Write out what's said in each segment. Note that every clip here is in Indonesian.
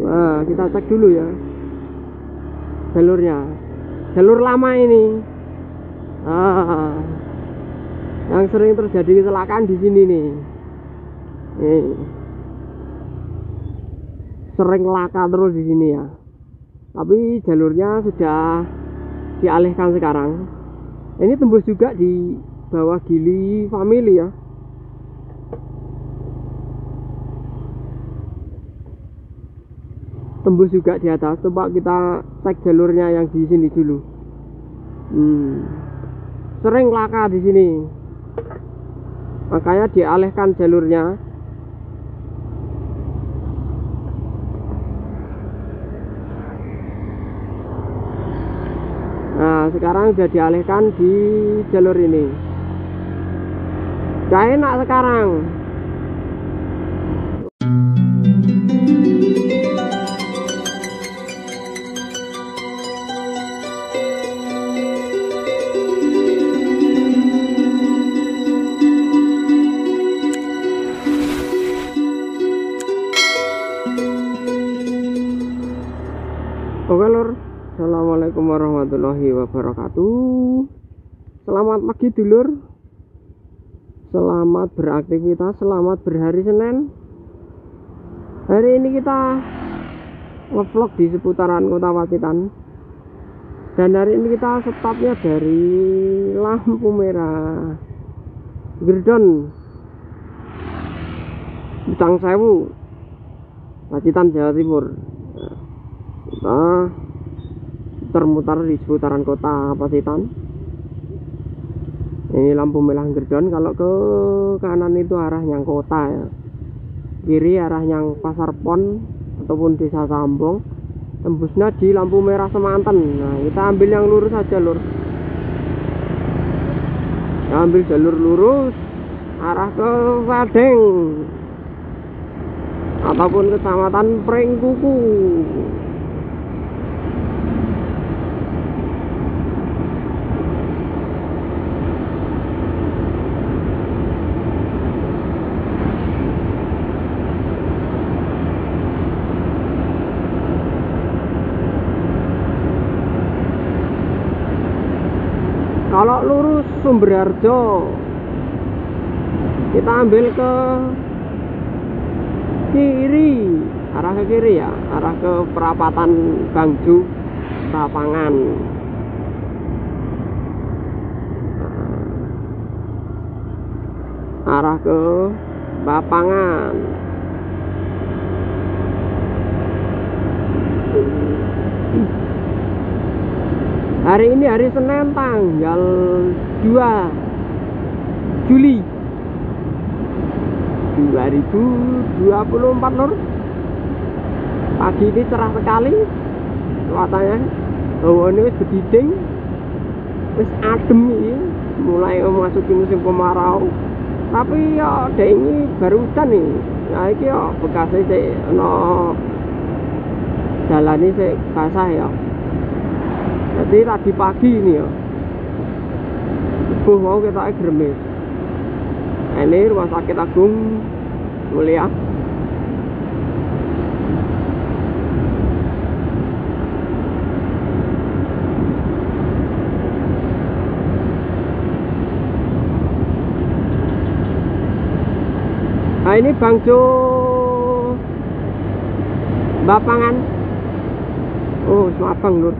Nah, kita cek dulu ya jalurnya, jalur lama ini. Yang sering terjadi kecelakaan di sini nih. Sering laka terus di sini ya. Tapi jalurnya sudah dialihkan sekarang. Ini tembus juga di bawah Gili Family ya. Tembus juga di atas. Coba kita cek jalurnya yang di sini dulu. Sering laka di sini. Makanya dialihkan jalurnya. Nah, sekarang sudah dialihkan di jalur ini. Gak enak sekarang. Oke lur, assalamualaikum warahmatullahi wabarakatuh. Selamat pagi dulur. Selamat beraktivitas, selamat berhari Senin. Hari ini kita ngevlog di seputaran Kota Pacitan. Dan hari ini kita stopnya dari lampu merah Gerdon Bintang Sewu, Pacitan, Jawa Timur. Kita muter-muter di seputaran Kota Pacitan. Ini lampu merah Gerdon. Kalau ke kanan itu arah yang kota ya, kiri arah yang Pasar Pon ataupun Desa Sambong. Tembusnya di lampu merah Semanten. Nah, kita ambil yang lurus saja lur. Kita ambil jalur lurus arah ke Sadeng ataupun Kecamatan Pringkuku. Kalau lurus Sumberharjo, kita ambil ke kiri, arah ke kiri ya, arah ke perapatan Bangju Tapangan. Arah ke Bapangan. Hari ini hari Senin tanggal 2 Juli 2024 lur. Pagi ini cerah sekali cuacanya. Hawane wis bediding, wis adem iki, mulai memasuki musim kemarau. Tapi ya dek ini baru hujan nih. Nah iki ya bekasnya sik ana jalane sik basah ya. Jadi tadi pagi ini ya, subuh mau kita gremes. Ini Rumah Sakit Agung Mulia. Nah ini Bangjo Bapangan. Oh, Semabang lur.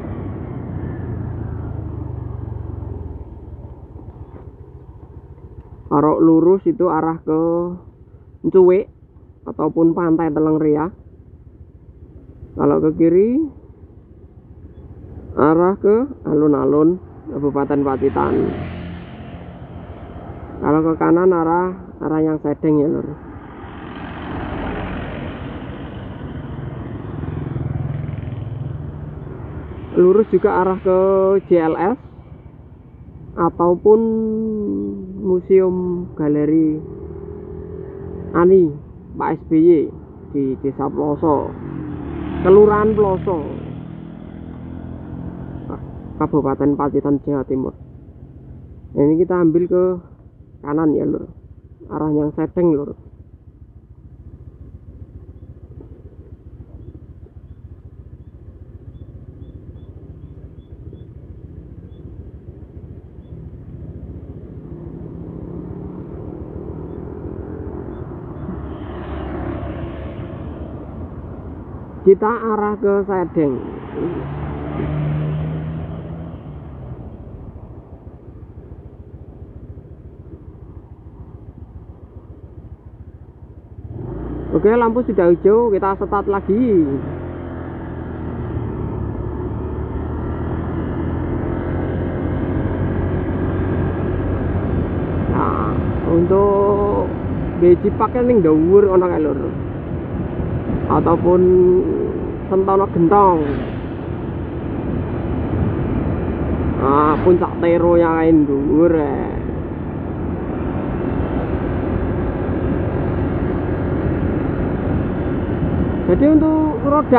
Kalau lurus itu arah ke Cuwik ataupun Pantai Telengria. Kalau ke kiri arah ke alun-alun Kabupaten Pacitan. Kalau ke kanan arah yang Sadeng ya lur. Lurus juga arah ke JLS ataupun Museum Galeri Ani Pak SBY di Desa Ploso, Kelurahan Ploso, Kabupaten Pacitan, Jawa Timur. Nah, ini kita ambil ke kanan ya lur, arah yang Sadeng lur. kita arah ke Sedeng. Oke, lampu sudah hijau, kita start lagi. Nah, untuk beji pakai ning dhuwur ana kae lur. Ataupun sentono gentong. Nah, puncak tero yang lain dhuwur Jadi untuk roda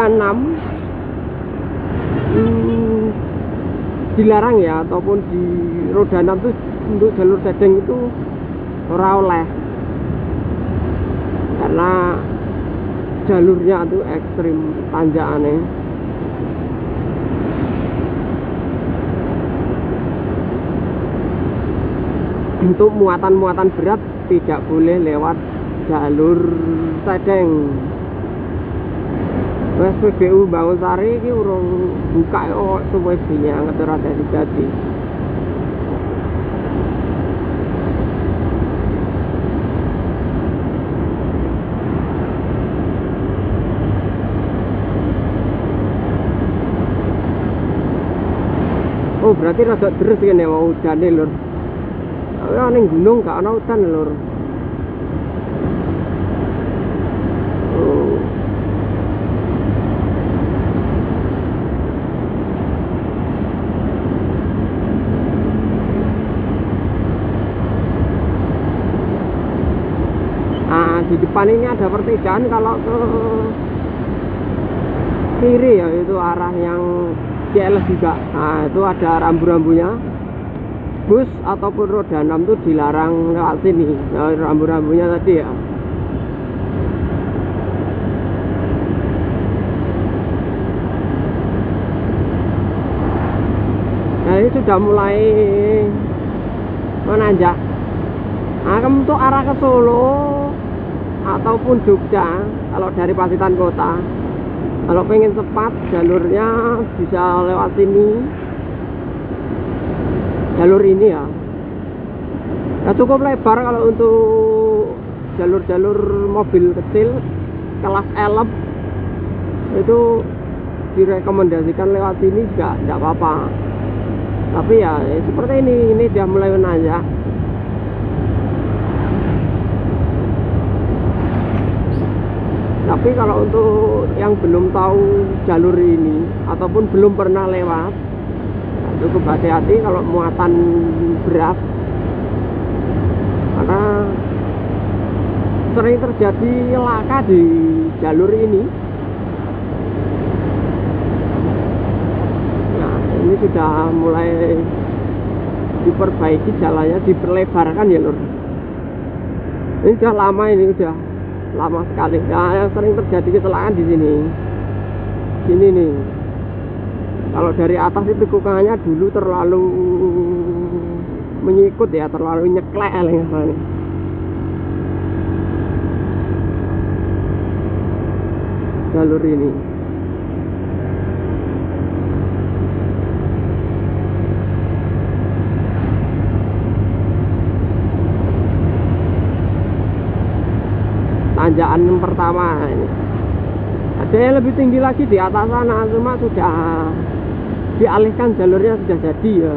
6 dilarang ya, ataupun di roda 6 itu untuk jalur Sedeng itu ora oleh, karena jalurnya itu ekstrim tanjakannya. Untuk muatan-muatan berat tidak boleh lewat jalur Sedeng. Wes PBU Bangunsari iki urung buka kok suwe-suwe ngeter dadi. Oh, berarti rada deres kene mau udane lur. Ana ning gunung gak ana udan lur. Di depan ini ada pertigaan, kalau ke kiri ya itu arah yang CLS juga. Nah, itu ada rambu-rambunya. Bus ataupun roda 6 itu dilarang lewat sini. Nah, rambu-rambunya tadi ya. Nah, ini sudah mulai menanjak. Nah, untuk arah ke Solo ataupun Jogja, kalau dari Pacitan Kota, kalau pengen cepat jalurnya bisa lewat sini, jalur ini ya. Nah, cukup lebar kalau untuk jalur-jalur mobil kecil kelas elep itu direkomendasikan lewat sini juga tidak apa-apa. Tapi ya seperti ini sudah mulai menanjak. Tapi kalau untuk yang belum tahu jalur ini ataupun belum pernah lewat, cukup hati-hati kalau muatan berat, karena sering terjadi laka di jalur ini. Nah, ini sudah mulai diperbaiki jalannya, diperlebarkan ya lur. Ini sudah lama, ini udah lama sekali. Nah, yang sering terjadi kecelakaan di sini. Sini nih. Kalau dari atas itu tikungannya dulu terlalu menyikut ya, terlalu nyeklek nih. Jalur ini. Tanjakan yang pertama ini. Ada yang lebih tinggi lagi di atas sana, cuma sudah dialihkan jalurnya, sudah jadi ya.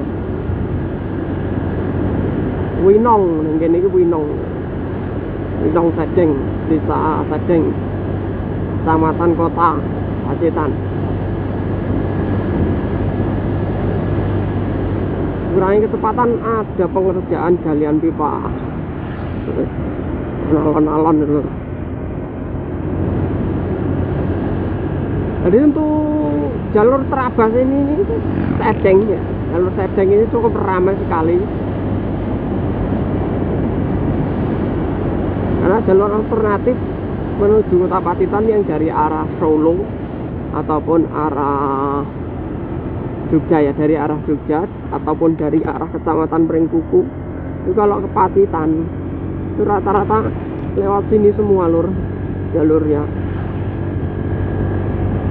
Winong, mungkin ini Winong Sedeng, desa Sedeng, Kecamatan Kota Pacitan. Kurangi kecepatan, ada pengerjaan galian pipa. Alon-alon dulu. Jadi untuk jalur Trabas ini Sedeng ya, jalur Sedeng ini cukup ramai sekali. Karena jalur alternatif menuju Kota Pacitan yang dari arah Solo ataupun arah Jogja ya, dari arah Jogja ataupun dari arah Kecamatan Pringkuku, itu kalau ke Pacitan itu rata-rata lewat sini semua lur jalurnya.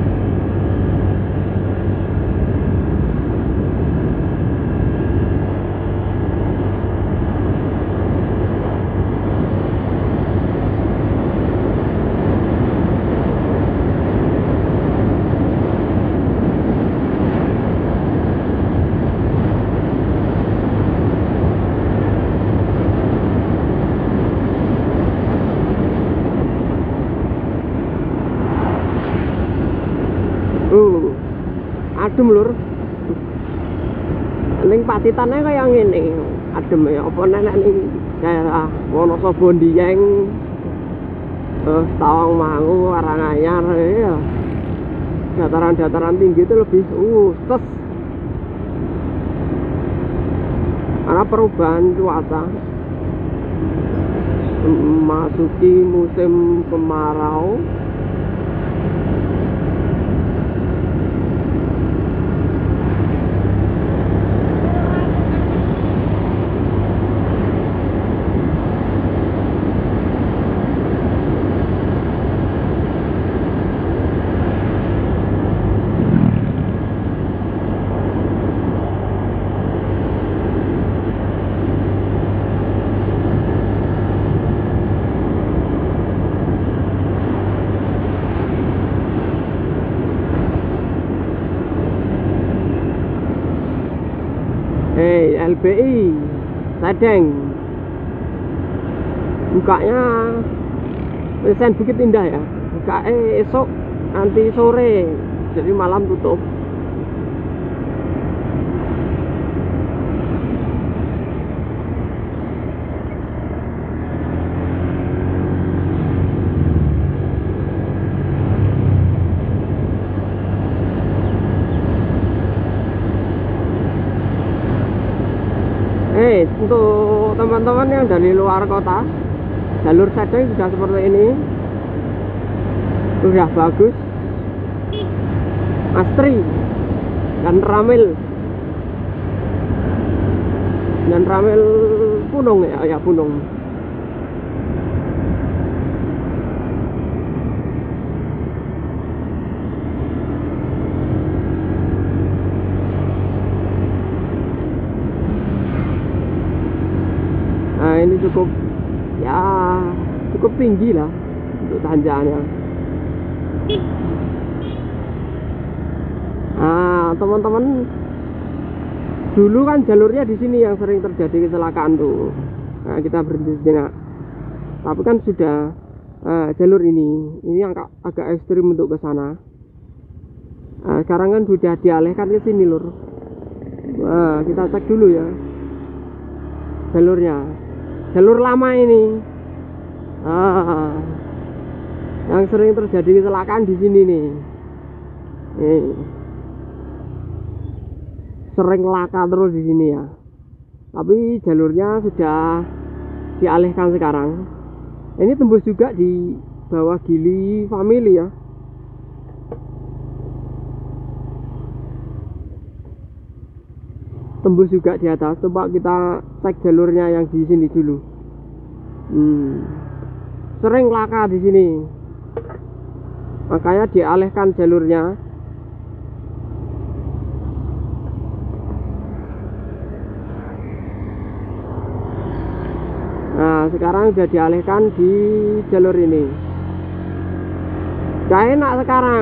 Adem lur. Ning Pacitannya kaya ngene, adem ya. Apa nenek ning daerah Wonosobo Dieng, Tawangmangu, Karanganyar ya. Dataran-dataran tinggi itu lebih tes. Karena perubahan cuaca memasuki musim kemarau. LBI Sedeng bukanya Pesen Bukit Indah ya, bukanya esok nanti sore, jadi malam tutup. Untuk teman-teman yang dari luar kota, jalur Sedeng sudah seperti ini, sudah bagus, asri dan ramil punung ya punung. Nah ini cukup tinggi lah untuk tanjakannya. Nah teman-teman, dulu kan jalurnya di sini yang sering terjadi kecelakaan tuh. Nah kita berhenti di sini. Tapi kan sudah jalur ini yang agak ekstrim untuk ke sana. Nah, sekarang kan sudah dialihkan ke sini lur. Nah kita cek dulu ya jalurnya. Jalur lama ini, yang sering terjadi kecelakaan di sini nih. Sering laka terus di sini ya. Tapi jalurnya sudah dialihkan sekarang. Ini tembus juga di bawah Gili Family ya. Tembus juga di atas. Coba kita cek jalurnya yang di sini dulu. Sering laka di sini, makanya dialihkan jalurnya. Nah sekarang sudah dialihkan di jalur ini. Gak enak sekarang.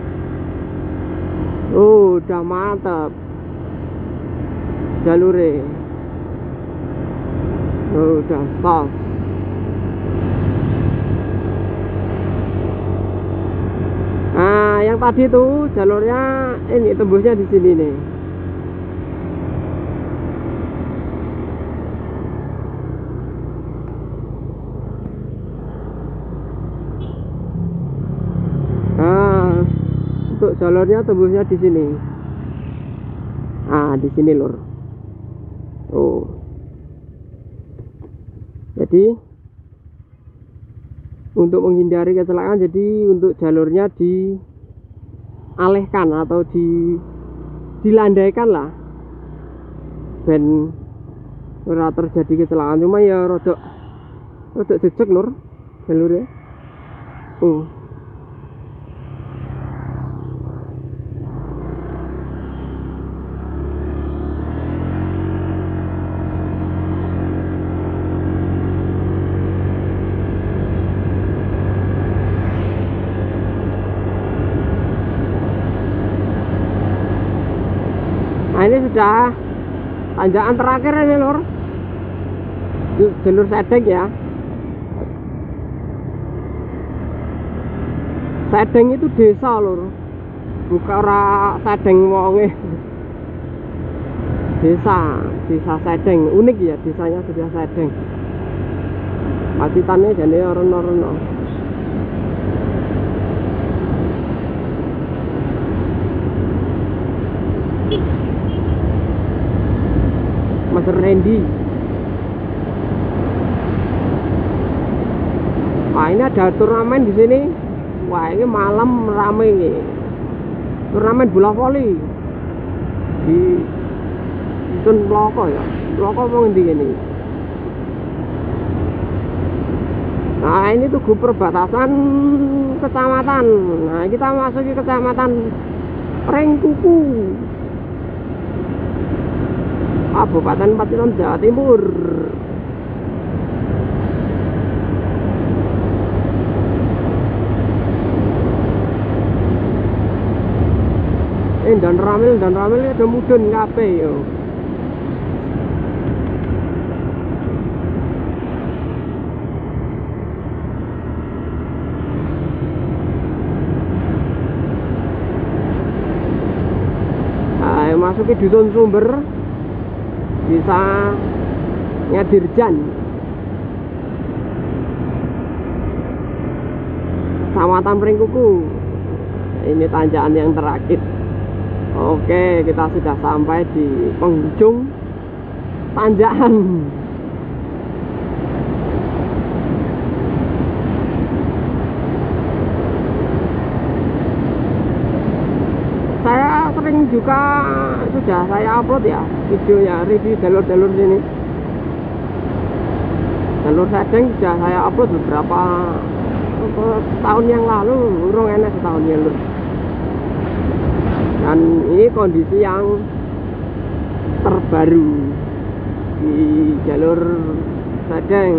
Udah mantap jalurnya, udah sos. Nah yang tadi tuh jalurnya ini tembusnya di sini nih. Nah untuk jalurnya tembusnya di sini. Di sini lur. Jadi untuk menghindari kecelakaan, jadi untuk jalurnya dialihkan atau dilandaikan lah, ben ora terjadi kecelakaan. Cuma ya rodok jejeg lur jalurnya. Nah ini sudah tanjakan terakhir ini lur, jalur Sedeng ya. Sedeng itu desa lur, buka ora Sedeng wonge. Desa Sedeng, unik ya desanya sudah Sedeng. Macitannya jane rono-rono. Mas Randy. Wah, ini ada turnamen di sini. Wah, ini malam rame ini. Turnamen bola voli di Dusun Bloko ya. Bloko mau ngendi ini. Nah, ini tuh perbatasan kecamatan. Nah, kita masuk ke kecamatan Rengkuku, Kabupaten Pacitan, Jawa Timur. Dan ramil ada mudun kabeh yo. Masuk ke Dusun Sumber, bisa Nyadirjan, Kecamatan Pringkuku. Ini tanjakan yang terakhir. Oke, kita sudah sampai di penghujung tanjakan. Saya sering juga sudah saya upload ya videonya, review jalur-jalur sini. Jalur Sedeng sudah saya upload beberapa tahun yang lalu, urung enak setahun yang lalu. Dan ini kondisi yang terbaru di jalur Sedeng.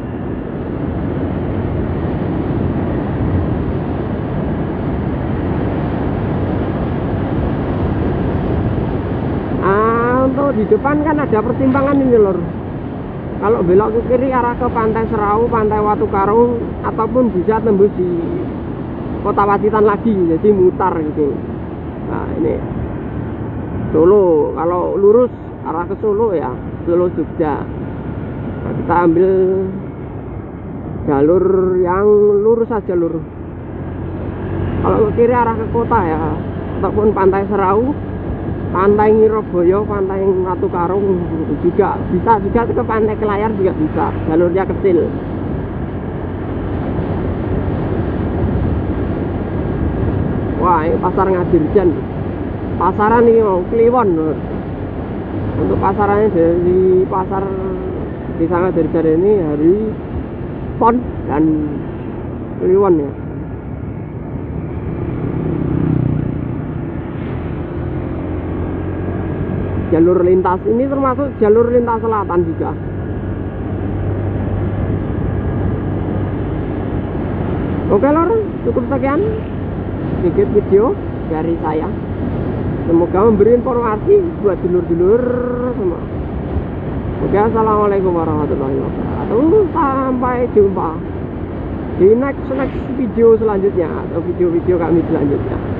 Untuk di depan kan ada persimpangan ini lor. Kalau belok ke kiri arah ke Pantai Serau, Pantai Watu Karung, ataupun bisa tembus di Kota Pacitan lagi, jadi mutar gitu. Nah ini Solo, kalau lurus arah ke Solo ya, Solo Jogja. Nah, kita ambil jalur yang lurus saja lur. Kalau ke kiri arah ke kota ya, ataupun Pantai Serau, Pantai Ngiroboyo, Pantai Watu Karung juga bisa, juga ke Pantai Kelayar juga bisa, jalurnya kecil. Wah, ini pasar Ngadirjan, pasaran ini mau Kliwon. Untuk pasarannya dari pasar Desa Ngadirjan ini hari Pon dan Kliwon ya. Jalur lintas ini termasuk jalur lintas selatan juga. Oke lor, cukup sekian sedikit video dari saya. Semoga memberi informasi buat dulur-dulur semua. Oke, assalamualaikum warahmatullahi wabarakatuh. Sampai jumpa di next video selanjutnya atau video-video kami selanjutnya.